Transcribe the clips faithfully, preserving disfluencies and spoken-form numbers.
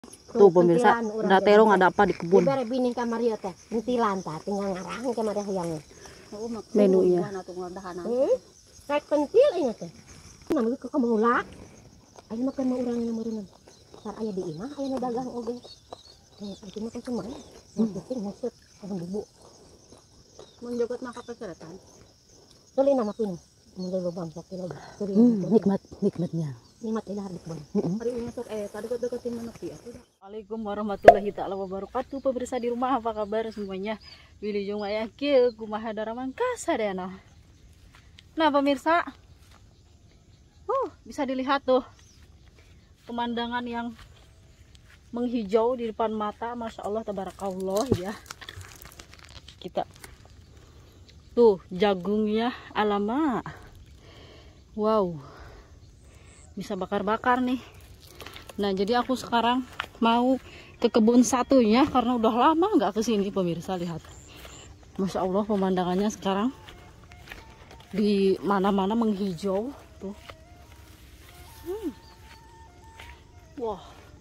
Tuh pemirsa, ada terong ada apa di kebun. Ibarat bining kamar ya teh, ntilan ta tinggal ngarang kamar yang. Menunya. Hmm? Kayak pentil ini teh. Namanya ke kamulak. Ayo makan mau urang yang meureun. Sar aya di imah, aya nu dagang oge. Nih, itu mah cuma. Yang penting maksud orang bubuk. Mun jogot mah kapeseretan. Tuli nama pun. Mun lubang sakit lagi. Hmm, nikmat nikmatnya. Nikmat lidah di kebun. Hari ini sok eh tadi deketin manuk dia tuh. Assalamualaikum warahmatullahi taala wabarakatuh. Pemirsa di rumah apa kabar semuanya? Willy jeung aya kieu kumaha daraman kasadana. Nah, pemirsa. Uh, bisa dilihat tuh pemandangan yang menghijau di depan mata, masya Allah tabarakallah ya. Kita tuh jagungnya alama, wow, bisa bakar-bakar nih. Nah jadi aku sekarang mau ke kebun satunya karena udah lama nggak kesini pemirsa. Lihat, masya Allah pemandangannya sekarang di mana-mana menghijau tuh. Hmm. Wah,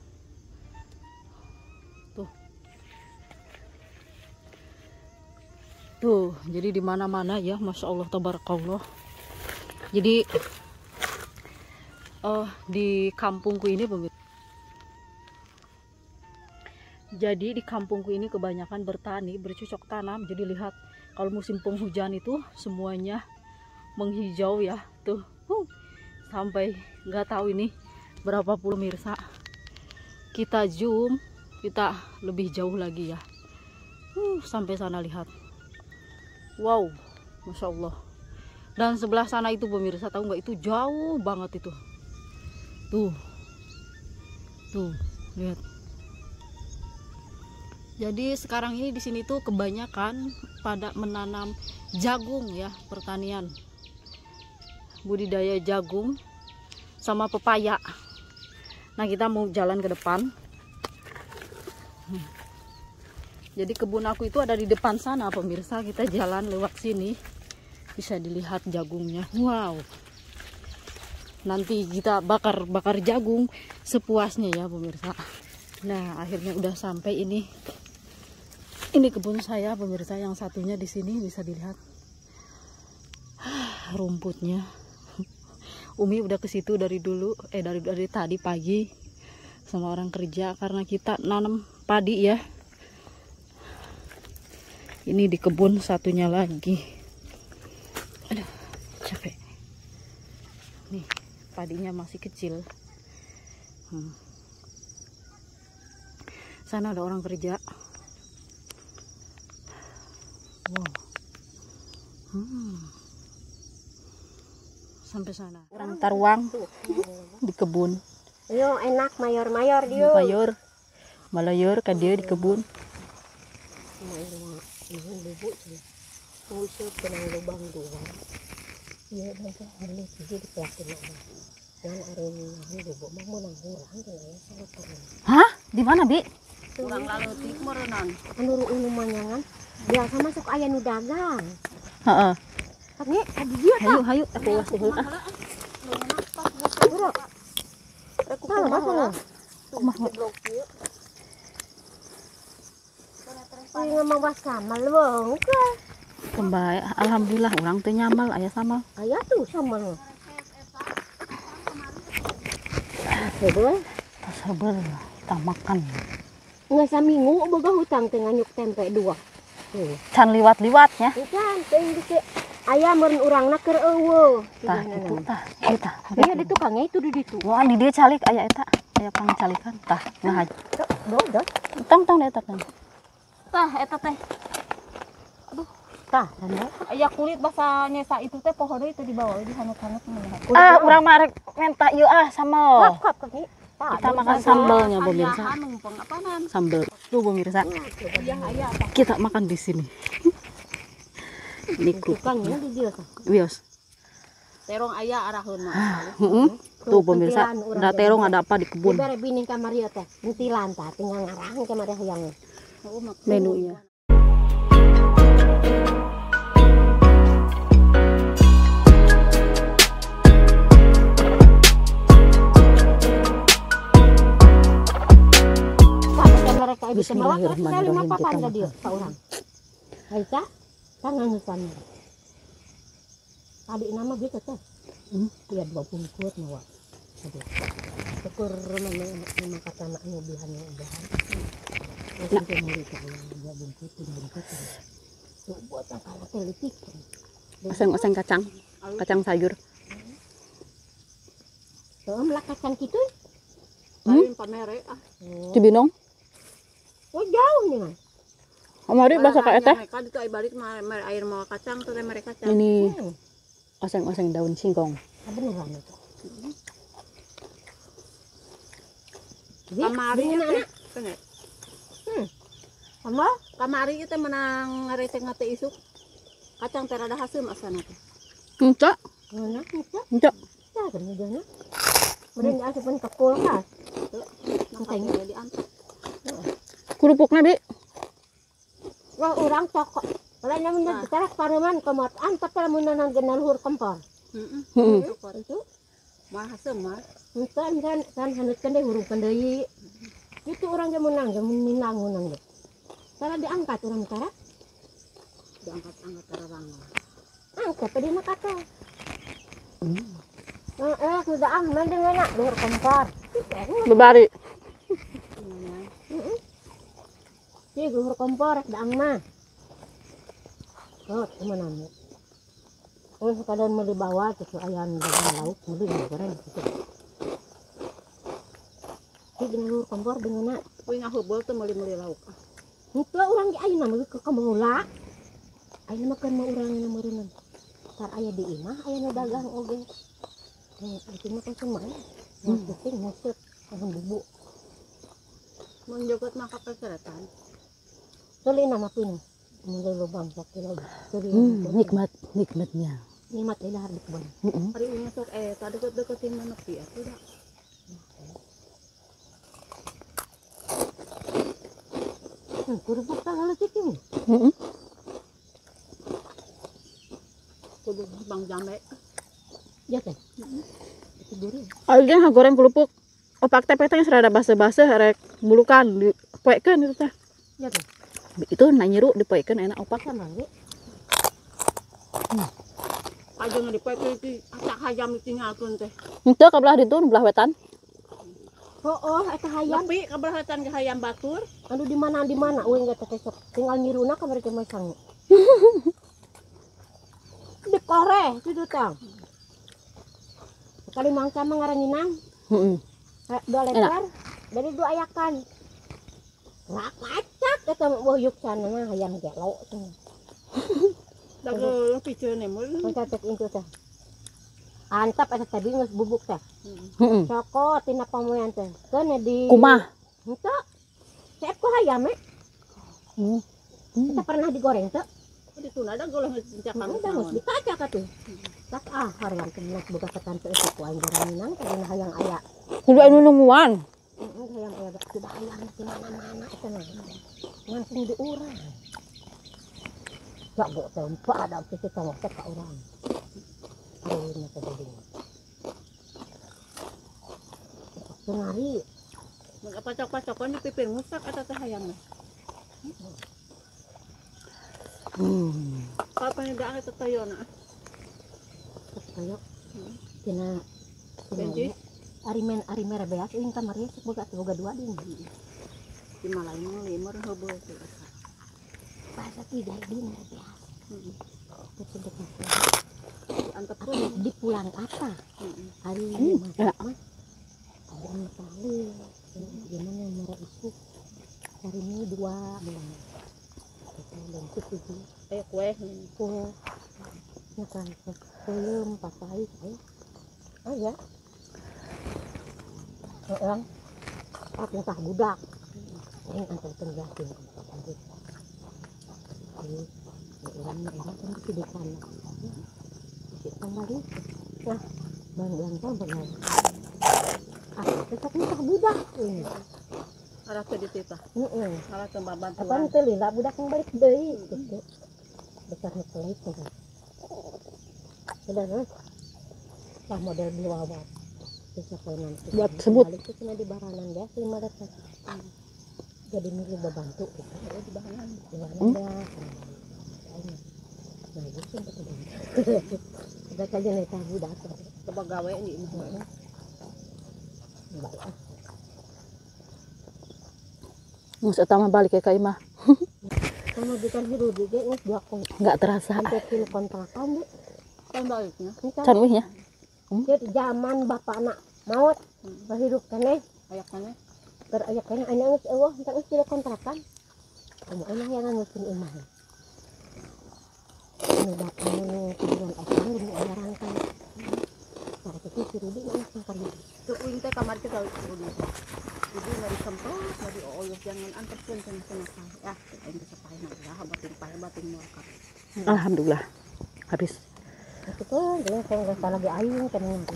tuh, tuh, jadi di mana-mana ya, masya Allah tabarakallah. Jadi uh, di kampungku ini pemirsa. Jadi di kampungku ini kebanyakan bertani, bercocok tanam. Jadi lihat, kalau musim penghujan itu semuanya menghijau ya, tuh, uh, sampai nggak tahu ini berapa puluh pemirsa. Kita zoom, kita lebih jauh lagi ya. Uh, sampai sana lihat. Wow, masya Allah. Dan sebelah sana itu pemirsa, tahu nggak, itu jauh banget itu. Tuh, tuh, lihat. Jadi sekarang ini di sini tuh kebanyakan pada menanam jagung ya, pertanian, budidaya jagung sama pepaya. Nah kita mau jalan ke depan. Jadi kebun aku itu ada di depan sana pemirsa. Kita jalan lewat sini, bisa dilihat jagungnya. Wow, nanti kita bakar-bakar jagung sepuasnya ya pemirsa. Nah akhirnya udah sampai ini. Ini kebun saya pemirsa, yang satunya di sini bisa dilihat rumputnya. Umi udah ke situ dari dulu, eh dari dari tadi pagi sama orang kerja karena kita nanam padi ya. Ini di kebun satunya lagi. Aduh, capek. Nih, padinya masih kecil. Hmm. Sana ada orang kerja. Wow. Hmm. Sampai sana. Orang taruang di kebun. Yo enak mayor-mayor dia. Mayor, malayur kan dia di kebun. Ini bubuk sih. Musuh benang lubang dua. Iya, nanti hari ini di pelakin aja. Yang hari ini bubuk mau menang kurang ya sangat keren. Hah? Di mana, Bi? kurang lalu tik merenang. Menurut ulu manyangan biasa masuk ayah nu dagang. Heeh. Tapi tadi dia Hayu, hayu, aku wasih heula. Bro. Aku mah lah. Kumaha? Ini ngomong bahasa Malung ke? Kembali, alhamdulillah orang teh nyamal aya sama. Ayah tuh sama lo. Sebel, Sabar, kita makan. nggak saminggu boga hutang tengah nyuk tempe dua. Tuh. Can liwat-liwatnya. Kan, teng dike ayah meureun urangna keur eueuh. Tah, itu tah, kita. Iya di tukangnya itu di ditu. Wah, di dia calik aya eta. Aya pang calikan. Tah, nah. Dodo. Tong tong eta kan. Tah eta teh. Tah, anu. Aya kulit basa nyesa itu teh poho deui teh di bawah di hangat-hangat melihat. Ah, urang mah rek menta ieu ah sambal. Kap kap kami. Kita makan sambalnya pemirsa. Numpang apaanan? Sambal. Tuh pemirsa. Iya aya apa? Kita makan di sini. Ini kerupuk. Tukangnya di dia kan. Wios. Terong aya araheun mah. Heeh. Tuh pemirsa, ada terong ada apa di kebun. Ibarat bining kamar ieu teh, ntilan tah tinggal ngarang kamar yang. Menunya. ibu sama waktu sekali lima Bismillahirrahmanirrahim papan kita tadi makan. Pak orang. Aisyah, tangan nusan. Adik nama dia kata. Hmm? Dia dua bungkus nawa. Aduh. Syukur nama kata anaknya bihan yang udahan. Nah, dia murid saya dua bungkus, tiga bungkus. Tuh buat kalau politik. Oseng-oseng kacang, kacang sayur. Tuh melak kacang gitu. Paling pamere ah. Oh, Cibinong. oh jauh nih kan. Amari bahasa kayak teh. Mereka itu balik air mau kacang tuh mereka kacang. Ini Hmm, oseng-oseng daun singkong. beneran itu. Kamari Ini itu anak. tengah. Hmm. Sama Kamari itu menang ngarete ngate isuk. Kacang terada hasil asana teh. Enggak, mana kita? enggak. Ya kan jana. Kemudian asupan ke kulkas. Makanya diangkat. Kerupuknya, Bi. Wah orang cokok. Kalau namanya bicara pareman komat antap kalau menanam genal hur kompor. Heeh. Heeh. Itu Mah hasil mah. kan kan kan hanutkan deh huruf kendai. Itu orang yang menang, yang menang menang deh. Kalau diangkat orang cara Diangkat-angkat terang. angkat tadi nak kata. Eh, eh sudah ah, mending enak hur kompor. Bebari. Si hur kompor daang mah. Oh, mana nih? Oh, sekalian mau dibawa ke ayam dengan lauk, mending goreng gitu. Si dengan hur kompor dengan nak. Kuwi ngahubul tuh meuli-meuli lauk. Itu orang di ayam nama ke kemula. Ayam makan mau orang yang merenang. Tar ayah di imah, ayah dagang oge. Nih, itu mah kan semua. Ngasih ngasih, pohon bubuk. Mun jogot mah kapeseretan. Tuli nama pun. Mulai lubang sakit lagi. Tuli. Hmm, nikmat, nikmatnya. Nikmat ilah di kebun. Heeh. Hari ini sok eh tadi deket-deketin mana pi atuh dah. Hmm, kerupuk tanggal cikim. Heeh. Kudu bang jambe. Ya teh. Itu duri. Aja goreng kerupuk. Opak teh teh serada basa-basa rek bulukan dipoekeun itu teh. Ya teh. Itu na nyiru dipoekeun enak opak. Sama ge. Aja ngadipoe itu acak hayam ditinggalkeun teh. Henteu kabelah ditu belah wetan. Oh, oh, eta hayam. Tapi kaberhatan ke hayam batur. Anu di mana di mana? Euy enggak teh sok. Tinggal nyiruna ka mereka masang. Dikore itu tang. Sekali mangsa mah ngaranginang. Heeh. Dua lebar dari dua ayakan. Rak acak eta boyuk sana mah hayam gelo tuh. Dago piceun mul. Kita cek itu teh. Antap eta tadi geus bubuk teh. Heeh. Cokot tina pamoyan teh. Keun di Kumah. Henteu. Cep ku hayam eh. Hmm. Kita pernah digoreng teh. Dituna da golah ngecincakkan. Udah geus dikacak atuh. Tak ah hareang teh belas boga ketan teh ku aing garanginang karena hayang aya. Kudu anu nungguan. Heeh, hayang aya sudah hayang di mana-mana eta mah. Langsung diurang. Gak go tempat ada kita tahu ka urang. Ayeuna teh jadi. Senari Mun pacok-pacokon dipipir ngusak eta teh hayam. Hmm. Kapan da eta tayona? kayak tina Benci arimen arimen beas ini kamar ya boga boga dua di di malain mah limur heubeul teh. bahasa tidak di beas Heeh. itu dekat Antep pun. di pulang apa Heeh. hari Hmm, ini enak. mah ada yang kali gimana merah itu hari ini dua bulan kita dan tujuh Aya kue. kue makan belum pakai eh oh ya orang aku entah budak ini antar penjelasan lanjut ini orang orang kan kehidupan kembali nah bang bang bang bang aku tetap entah budak ini Arah teh dititah. heeh Arah teh apa bantuan. teh lila budak yang balik deui gitu besarnya pelit kan sudah nah lah model biawat bisa nanti Buat sebut. balik ke sini di baranan ya lima ratus jadi milih bantu gitu. Kalau di bahan Di mana Hmm? ada. Nah, gitu betul. Ada saja nih tahu datang. coba gawe di ini. Baik. Mus utama balik ya Kak Ima. Sama bikin hidup di dia dua kong. Nggak terasa. Sampai kilo kontrakan deh. Kan baliknya. Can wihnya. Jadi zaman bapak anak maut berhidup kene Ayaknya. berayak kene anak Allah entar kilo kontrakan. Kamu enak yang ngusin imah. Ini bapak ini tujuan apa ini orang kan. Saat itu si Rudi mana sangkar dia. Tuh uing teh kamar kita udah. Jadi nggak disemprot, nggak dioyok, jangan antar pun sana sana ya. Kita ini sepain aja, batin payah batin murka. Alhamdulillah. Habis. Itu kan dia kalau nggak salah lagi ayun kan nanti.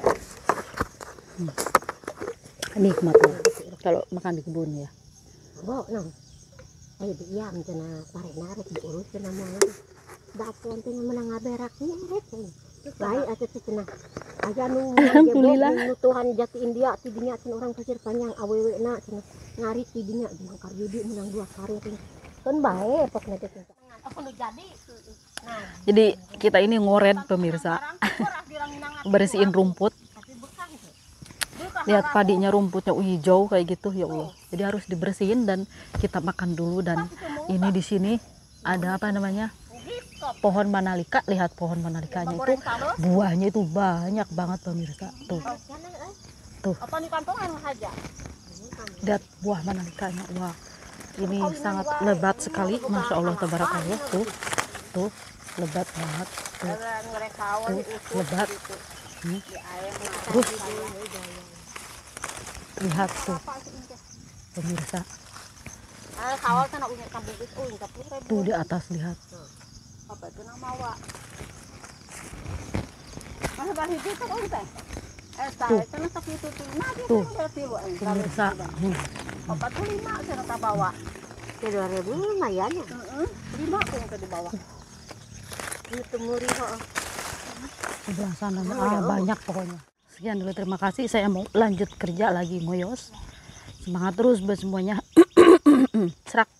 Nikmat tuh. Kalau makan di kebun ya. Bawa nang. Ayo diam cina tarik narik diurus cina mana. Dapur cina menang beraknya mereka. Baik aja tuh cina. Aja nu Alhamdulillah. nu Tuhan jati India tidinya cina orang pasir panjang awewe na cina ngari tidinya di mangkar judi menang dua kali cina. Kan baik pok nanti cina. Aku nu jadi. Nah, Jadi kita ini ngoren pemirsa. Bersihin rumput. Lihat padinya rumputnya hijau kayak gitu ya Allah. Jadi harus dibersihin dan kita makan dulu. Dan ini di sini ada apa namanya? Pohon manalika. Lihat pohon manalikanya itu buahnya itu banyak banget pemirsa. Tuh. Tuh. Apa nih kantongan saja? Lihat buah manalikanya. Wah. Ini sangat lebat sekali. Masya Allah tabarakallah. Tuh. Tuh. Lebat banget. Tuh. Tuh. Lebat. Hmm. Terus lihat tuh pemirsa. Kawal sana unya kampung bis uing tapi Tuh di atas lihat. apa itu nama wa mana bahih itu kan teh eh saya sana tapi itu tuh nah dia Tuh. berarti wa Pemirsa. Hmm. apa tuh lima sana tak bawa dua ribu lumayan ya. lima tuh yang tadi bawa Itu muri kok. Sebelah sana ah, banyak pokoknya. Sekian dulu, terima kasih. Saya mau lanjut kerja lagi moyos. Semangat terus buat semuanya. Serak.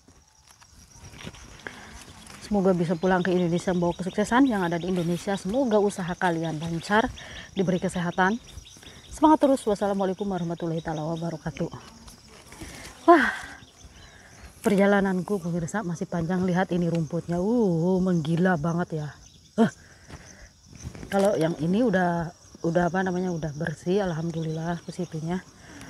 Semoga bisa pulang ke Indonesia membawa kesuksesan yang ada di Indonesia. Semoga usaha kalian lancar, diberi kesehatan. Semangat terus. Wassalamualaikum warahmatullahi wabarakatuh. Wah, perjalananku pemirsa masih panjang. Lihat ini rumputnya, uh menggila banget ya. Uh. Kalau yang ini udah udah apa namanya udah bersih, alhamdulillah ke situnya.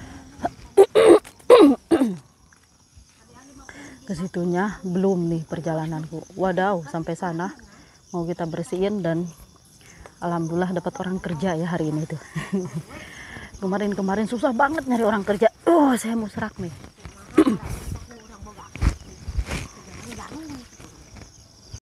Ke situnya belum nih perjalananku. Wadaw, sampai sana mau kita bersihin dan alhamdulillah dapat orang kerja ya hari ini tuh. Kemarin-kemarin susah banget nyari orang kerja. Oh, saya mau serak nih.